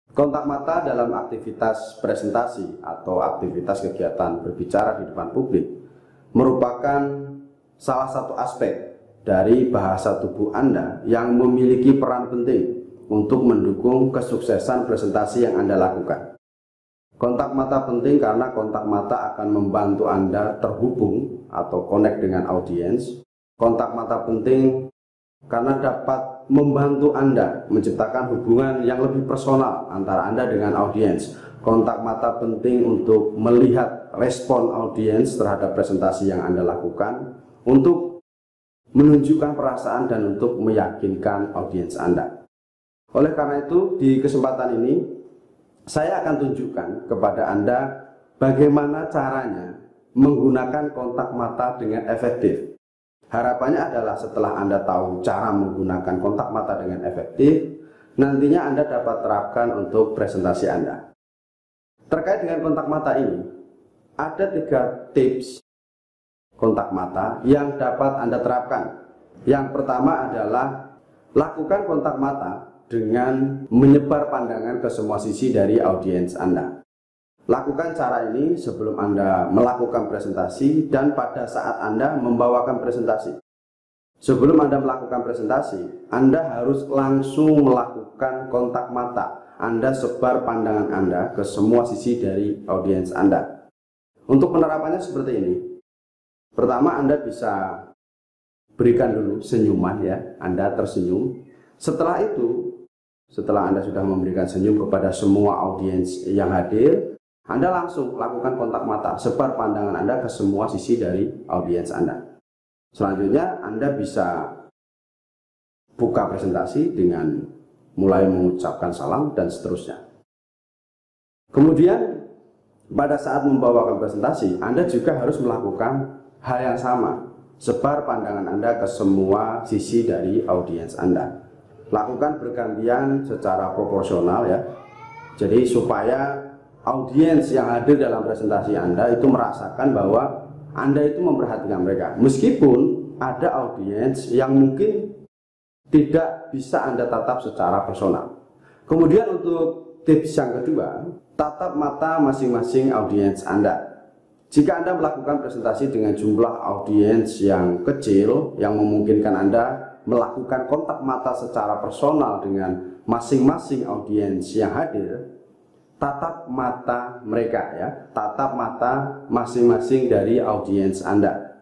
Kontak mata dalam aktivitas presentasi atau aktivitas kegiatan berbicara di depan publik merupakan salah satu aspek dari bahasa tubuh Anda yang memiliki peran penting untuk mendukung kesuksesan presentasi yang Anda lakukan. Kontak mata penting karena kontak mata akan membantu Anda terhubung atau connect dengan audiens. Kontak mata penting karena dapat membantu Anda menciptakan hubungan yang lebih personal antara Anda dengan audiens. Kontak mata penting untuk melihat respon audiens terhadap presentasi yang Anda lakukan, untuk menunjukkan perasaan dan untuk meyakinkan audiens Anda. Oleh karena itu, di kesempatan ini saya akan tunjukkan kepada Anda bagaimana caranya menggunakan kontak mata dengan efektif. Harapannya adalah setelah Anda tahu cara menggunakan kontak mata dengan efektif, nantinya Anda dapat terapkan untuk presentasi Anda. Terkait dengan kontak mata ini, ada 3 tips kontak mata yang dapat Anda terapkan. Yang pertama adalah lakukan kontak mata dengan menyebar pandangan ke semua sisi dari audiens Anda. Lakukan cara ini sebelum Anda melakukan presentasi dan pada saat Anda membawakan presentasi. Sebelum Anda melakukan presentasi, Anda harus langsung melakukan kontak mata. Anda sebar pandangan Anda ke semua sisi dari audiens Anda. Untuk penerapannya seperti ini. Pertama, Anda bisa berikan dulu senyuman ya, Anda tersenyum. Setelah itu, setelah Anda sudah memberikan senyum kepada semua audiens yang hadir, Anda langsung lakukan kontak mata, sebar pandangan Anda ke semua sisi dari audiens Anda. Selanjutnya, Anda bisa buka presentasi dengan mulai mengucapkan salam dan seterusnya. Kemudian, pada saat membawakan presentasi, Anda juga harus melakukan hal yang sama, sebar pandangan Anda ke semua sisi dari audiens Anda. Lakukan bergantian secara proporsional ya. Jadi supaya audiens yang hadir dalam presentasi Anda itu merasakan bahwa Anda itu memperhatikan mereka. Meskipun ada audiens yang mungkin tidak bisa Anda tatap secara personal. Kemudian untuk tips yang kedua, tatap mata masing-masing audiens Anda. Jika Anda melakukan presentasi dengan jumlah audiens yang kecil, yang memungkinkan Anda melakukan kontak mata secara personal dengan masing-masing audiens yang hadir, tatap mata mereka ya, tatap mata masing-masing dari audiens Anda.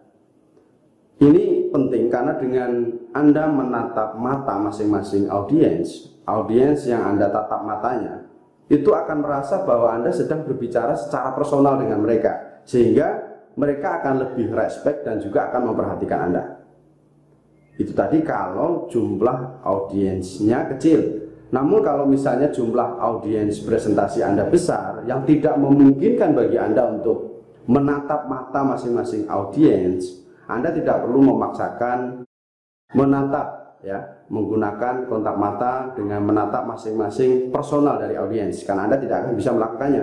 Ini penting karena dengan Anda menatap mata masing-masing audiens yang Anda tatap matanya, itu akan merasa bahwa Anda sedang berbicara secara personal dengan mereka, sehingga mereka akan lebih respect dan juga akan memperhatikan Anda. Itu tadi kalau jumlah audiensnya kecil. Namun kalau misalnya jumlah audiens presentasi Anda besar yang tidak memungkinkan bagi Anda untuk menatap mata masing-masing audiens, Anda tidak perlu memaksakan menatap ya, menggunakan kontak mata dengan menatap masing-masing personal dari audiens, karena Anda tidak akan bisa melakukannya.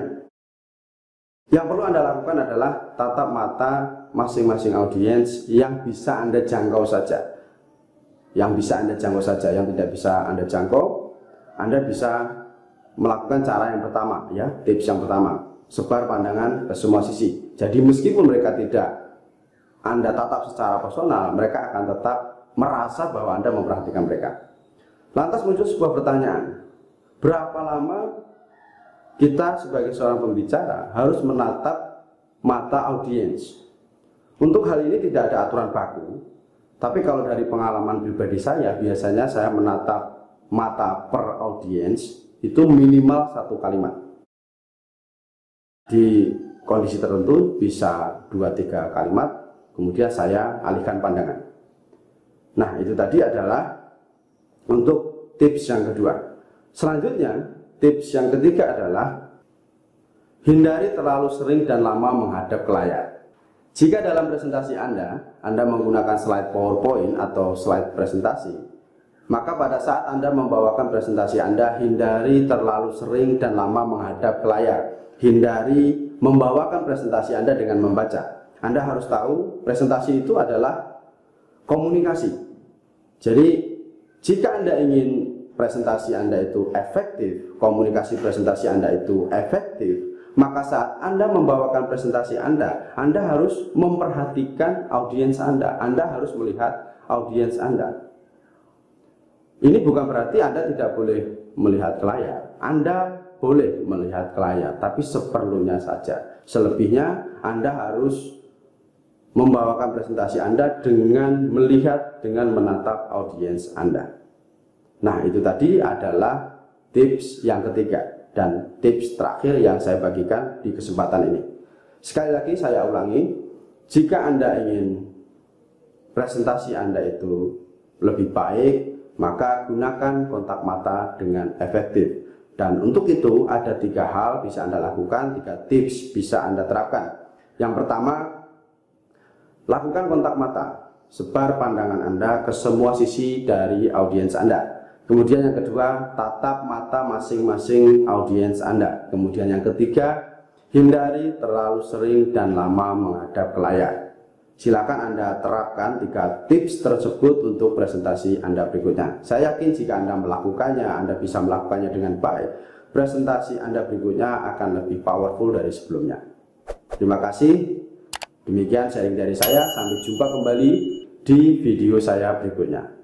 Yang perlu Anda lakukan adalah tatap mata masing-masing audiens yang bisa Anda jangkau saja. Yang bisa Anda jangkau saja, yang tidak bisa Anda jangkau, Anda bisa melakukan cara yang pertama ya, tips yang pertama, sebar pandangan ke semua sisi. Jadi meskipun mereka tidak Anda tatap secara personal, mereka akan tetap merasa bahwa Anda memperhatikan mereka. Lantas muncul sebuah pertanyaan, berapa lama kita sebagai seorang pembicara harus menatap mata audiens? Untuk hal ini tidak ada aturan baku, tapi kalau dari pengalaman pribadi saya, biasanya saya menatap mata per audiens itu minimal 1 kalimat. Di kondisi tertentu bisa 2-3 kalimat, kemudian saya alihkan pandangan. Nah, itu tadi adalah untuk tips yang kedua. Selanjutnya, tips yang ketiga adalah hindari terlalu sering dan lama menghadap ke layar. Jika dalam presentasi Anda menggunakan slide PowerPoint atau slide presentasi, maka pada saat Anda membawakan presentasi Anda, hindari terlalu sering dan lama menghadap ke layar. Hindari membawakan presentasi Anda dengan membaca. Anda harus tahu presentasi itu adalah komunikasi. Jadi jika Anda ingin presentasi Anda itu efektif, komunikasi presentasi Anda itu efektif, maka saat Anda membawakan presentasi Anda harus memperhatikan audiens Anda harus melihat audiens Anda. Ini bukan berarti Anda tidak boleh melihat ke layar. Anda boleh melihat ke layar, tapi seperlunya saja. Selebihnya Anda harus membawakan presentasi Anda dengan melihat, dengan menatap audiens Anda. Nah, itu tadi adalah tips yang ketiga dan tips terakhir yang saya bagikan di kesempatan ini. Sekali lagi saya ulangi, jika Anda ingin presentasi Anda itu lebih baik, maka gunakan kontak mata dengan efektif. Dan untuk itu ada 3 hal bisa Anda lakukan, 3 tips bisa Anda terapkan. Yang pertama, lakukan kontak mata, sebar pandangan Anda ke semua sisi dari audiens Anda. Kemudian yang kedua, tatap mata masing-masing audiens Anda. Kemudian yang ketiga, hindari terlalu sering dan lama menghadap ke layar. Silakan Anda terapkan 3 tips tersebut untuk presentasi Anda berikutnya. Saya yakin jika Anda melakukannya, Anda bisa melakukannya dengan baik. Presentasi Anda berikutnya akan lebih powerful dari sebelumnya. Terima kasih. Demikian sharing dari saya, sampai jumpa kembali di video saya berikutnya.